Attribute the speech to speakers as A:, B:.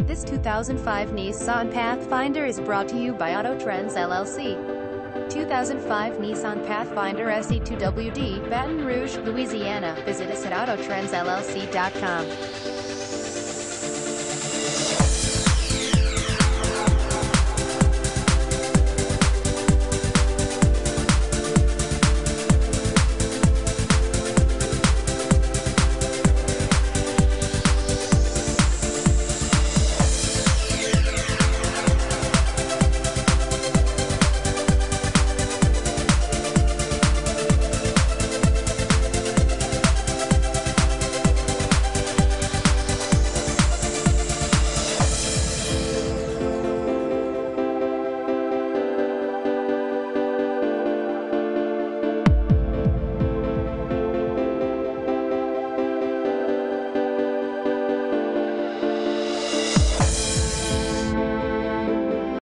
A: This 2005 Nissan Pathfinder is brought to you by Trends LLC. 2005 Nissan Pathfinder SE2WD, Baton Rouge, Louisiana. Visit us at autotrendsllc.com.